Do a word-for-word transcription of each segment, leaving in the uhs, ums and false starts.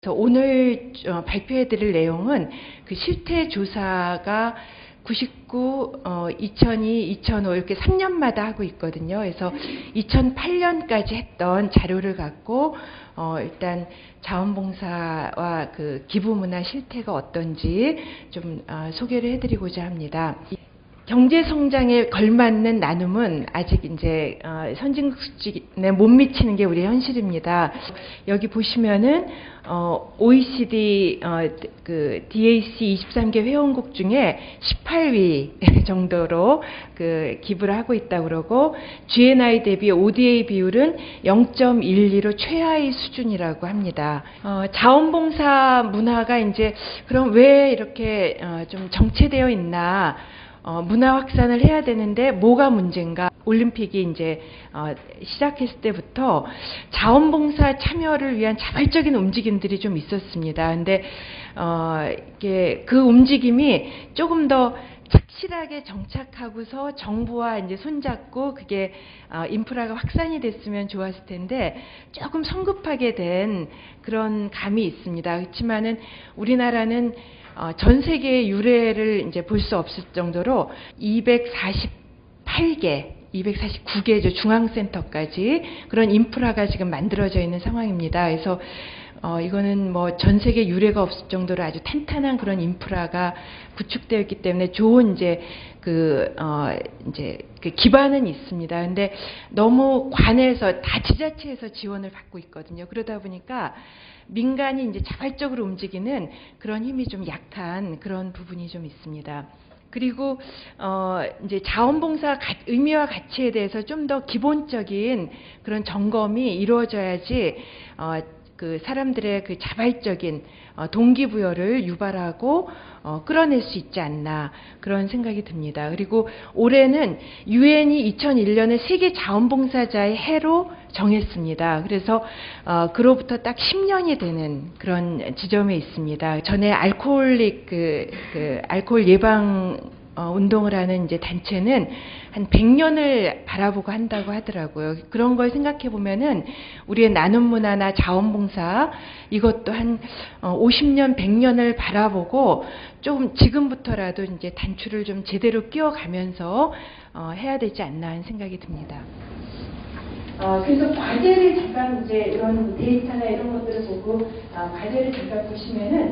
그래서 오늘 어, 발표해드릴 내용은 그 실태 조사가 구십구, 어, 이천이, 이천오 이렇게 삼 년마다 하고 있거든요. 그래서 이천팔 년까지 했던 자료를 갖고 어, 일단 자원봉사와 그 기부문화 실태가 어떤지 좀 어, 소개를 해드리고자 합니다. 경제 성장에 걸맞는 나눔은 아직 이제 어, 선진국 수준에 못 미치는 게 우리의 현실입니다. 여기 보시면은 어, 오이시디 어, 그 디에이씨 이십삼 개 회원국 중에 십팔 위 정도로 그 기부를 하고 있다고 그러고 지엔아이 대비 오디에이 비율은 영 점 일이로 최하위 수준이라고 합니다. 어, 자원봉사 문화가 이제 그럼 왜 이렇게 어, 좀 정체되어 있나? 어, 문화 확산을 해야 되는데 뭐가 문제인가? 올림픽이 이제 어, 시작했을 때부터 자원봉사 참여를 위한 자발적인 움직임들이 좀 있었습니다. 근데 어, 이게 그 움직임이 조금 더 착실하게 정착하고서 정부와 이제 손잡고 그게 어, 인프라가 확산이 됐으면 좋았을 텐데 조금 성급하게 된 그런 감이 있습니다. 그렇지만은 우리나라는 어, 전 세계의 유례를 이제 볼 수 없을 정도로 이백사십팔 개, 이백사십구 개죠. 중앙센터까지 그런 인프라가 지금 만들어져 있는 상황입니다. 그래서 어, 이거는 뭐 전 세계 유례가 없을 정도로 아주 탄탄한 그런 인프라가 구축되어 있기 때문에 좋은 이제 그, 어, 이제 그 기반은 있습니다. 근데 너무 관에서 다 지자체에서 지원을 받고 있거든요. 그러다 보니까 민간이 이제 자발적으로 움직이는 그런 힘이 좀 약한 그런 부분이 좀 있습니다. 그리고 어 이제 자원봉사 가, 의미와 가치에 대해서 좀 더 기본적인 그런 점검이 이루어져야지 어 그 사람들의 그 자발적인 어 동기부여를 유발하고 어 끌어낼 수 있지 않나 그런 생각이 듭니다. 그리고 올해는 유엔이 이천일 년에 세계 자원봉사자의 해로 정했습니다. 그래서 어, 그로부터 딱 십 년이 되는 그런 지점에 있습니다. 전에 알코올릭 그, 그 알코올 예방 어, 운동을 하는 이제 단체는 한 백 년을 바라보고 한다고 하더라고요. 그런 걸 생각해 보면은 우리의 나눔 문화나 자원봉사 이것도 한 어, 오십 년, 백 년을 바라보고 조금 지금부터라도 이제 단추를 좀 제대로 끼워가면서 어, 해야 되지 않나 하는 생각이 듭니다. 어, 그래서 과제를 잠깐 이제 이런 데이터나 이런 것들을 보고 어, 과제를 잠깐 보시면은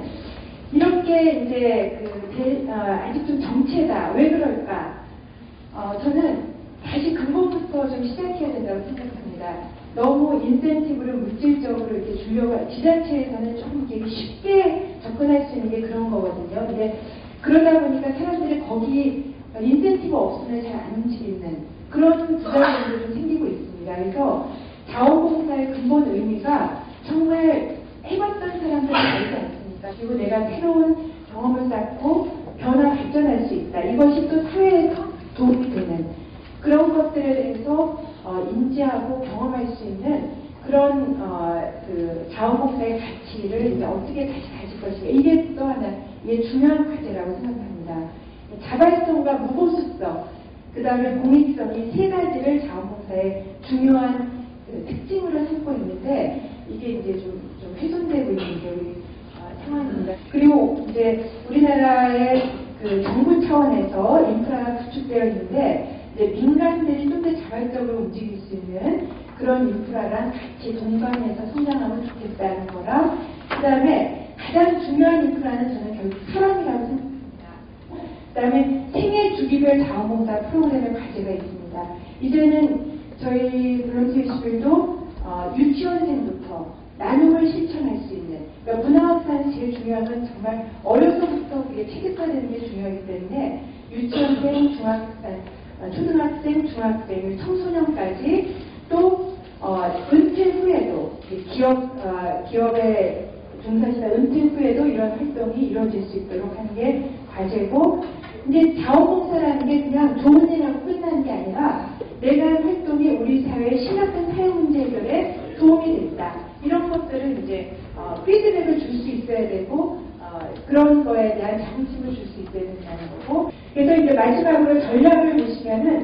이렇게 이제 그 데, 어, 아직 좀 정체다. 왜 그럴까? 어, 저는 다시 근본부터 좀 시작해야 된다고 생각합니다. 너무 인센티브를 물질적으로 이렇게 주려고 지자체에서는 좀 이렇게 쉽게 접근할 수 있는 게 그런 거거든요. 근데 그러다 보니까 사람들이 거기 인센티브 없으면 잘 안 움직이는 그런 부작용도 좀 생기고 있습니다. 그래서 자원봉사의 근본 의미가 정말 해봤던 사람들이 알지 않습니까? 그리고 내가 새로운 경험을 쌓고 변화 발전할 수 있다. 이것이 또 사회에서 도움이 되는 그런 것들에 대해서 어, 인지하고 경험할 수 있는 그런 어, 그 자원봉사의 가치를 이제 어떻게 다시 가질 것인가. 이게 또 하나 이게 중요한 과제라고 생각합니다. 자발성과 무보수성, 그 다음에 공익성이 세 가지를 자원봉사의 중요한 그 특징으로 삼고 있는데 이게 이제 좀, 좀 훼손되고 있는 게 우리 어, 상황입니다. 그리고 이제 우리나라의 그 정부 차원에서 인프라가 구축되어 있는데 이제 민간들이 좀 더 자발적으로 움직일 수 있는 그런 인프라랑 같이 동반해서 성장하면 좋겠다는 거랑 그 다음에 가장 중요한 인프라는 저는 결국 사람이라고 생각합니다. 그 다음에 생애 주기별 자원봉사 프로그램의 과제가 있습니다. 이제는 저희 블룸스위스빌도 어, 유치원생부터 나눔을 실천할 수 있는 그러니까 문화확산이 제일 중요한 건 정말 어려서부터 그게 체계화되는 게 중요하기 때문에 유치원생, 중학생, 초등학생, 중학생, 청소년까지 또 어, 은퇴 후에도 기업, 어, 기업의 종사시나 은퇴 후에도 이런 활동이 이루어질 수 있도록 하는 게 과제고 이제 자원봉사라는 게 그냥 좋은 일하고 끝나는 게 아니라 내가 한 활동이 우리 사회의 심각한 사회 문제 해결에 도움이 됐다. 이런 것들을 이제 어, 피드백을 줄 수 있어야 되고 어, 그런 거에 대한 자부심을 줄 수 있어야 된다는 거고 그래서 이제 마지막으로 전략을 보시면은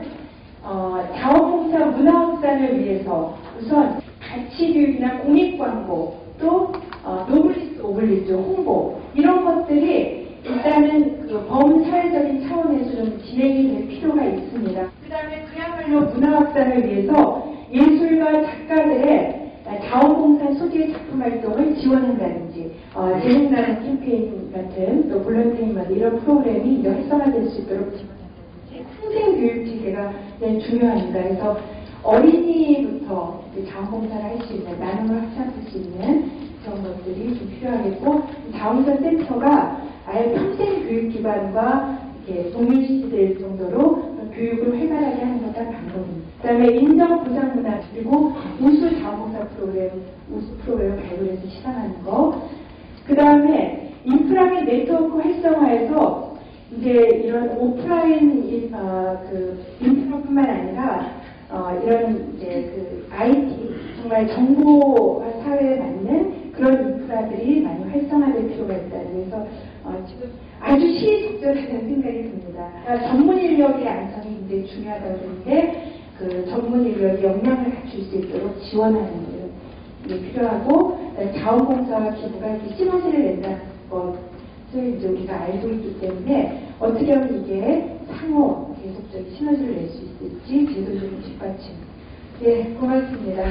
어, 자원봉사 문화 확산을 위해서 우선 가치교육이나 공익광고 또 어, 노블리스 올리죠. 홍보. 이런 것들이 일단은 그 범사회적인 차원에서 좀 진행이 될 필요가 있습니다. 그 다음에 그야말로 문화 확산을 위해서 예술가 작가들의 자원봉사 소재 작품 활동을 지원한다든지 어, 재능나는 캠페인 같은 또 볼런테이먼 이런 프로그램이 이제 활성화될 수 있도록 지원한다든지 평생 교육체계가 굉장히 중요합니다. 그래서 어린이부터 자원봉사를 할 수 있는 나눔을 확산할 수 있는 그런 것들이 좀 필요하겠고 자원봉사 센터가 아예 평생 교육기관과 이렇게 동일시될 정도로 교육을 활발하게 하는 것도 방법입니다. 그 다음에 인정보상문화 그리고 우수 자원봉사 프로그램, 우수 프로그램을 발굴해서 시상하는 거. 그 다음에 인프라 및 네트워크 활성화에서 이제 이런 오프라인 어, 그 인프라뿐만 아니라 어, 이런 이제 그 아이티 정말 정보 사회에 맞는 그런 인프라들이 많이 활성화될 필요가 있다. 그래서 어, 지금 아주 시의적절하다는 생각이 듭니다. 그러니까 전문 인력의 양성이 굉장히 중요하다고 그러는데 그 전문 인력이 역량을 갖출 수 있도록 지원하는 게 필요하고 자원봉사와 기부가 이렇게 시너지를 낸다는 것을 이제 우리가 알고 있기 때문에 어떻게 하면 이게 상호 계속적인 시너지를 낼 수 있을지 제도적인 뒷받침. 네, 고맙습니다.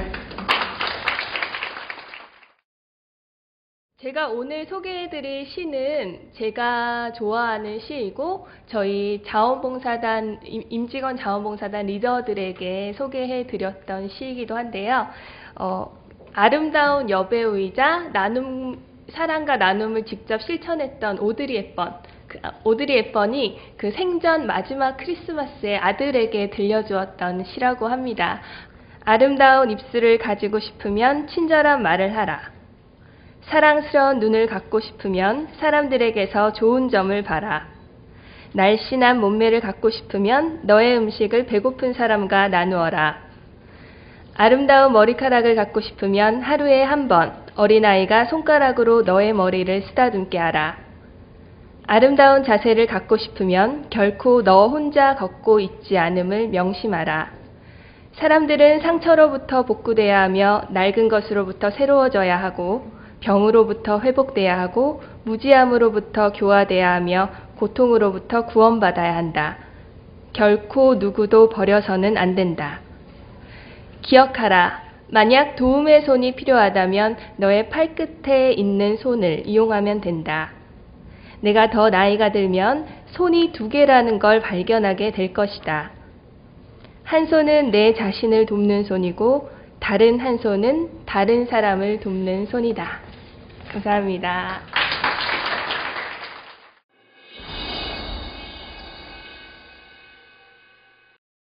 제가 오늘 소개해드릴 시는 제가 좋아하는 시이고 저희 자원봉사단, 임직원 자원봉사단 리더들에게 소개해드렸던 시이기도 한데요. 어, 아름다운 여배우이자 나눔, 사랑과 나눔을 직접 실천했던 오드리 헵번, 그, 오드리 헵번이 그 생전 마지막 크리스마스에 아들에게 들려주었던 시라고 합니다. 아름다운 입술을 가지고 싶으면 친절한 말을 하라. 사랑스러운 눈을 갖고 싶으면 사람들에게서 좋은 점을 봐라. 날씬한 몸매를 갖고 싶으면 너의 음식을 배고픈 사람과 나누어라. 아름다운 머리카락을 갖고 싶으면 하루에 한 번 어린아이가 손가락으로 너의 머리를 쓰다듬게 하라. 아름다운 자세를 갖고 싶으면 결코 너 혼자 걷고 있지 않음을 명심하라. 사람들은 상처로부터 복구돼야 하며 낡은 것으로부터 새로워져야 하고 병으로부터 회복돼야 하고 무지함으로부터 교화돼야 하며 고통으로부터 구원받아야 한다. 결코 누구도 버려서는 안 된다. 기억하라. 만약 도움의 손이 필요하다면 너의 팔끝에 있는 손을 이용하면 된다. 내가 더 나이가 들면 손이 두 개라는 걸 발견하게 될 것이다. 한 손은 내 자신을 돕는 손이고 다른 한 손은 다른 사람을 돕는 손이다. 감사합니다.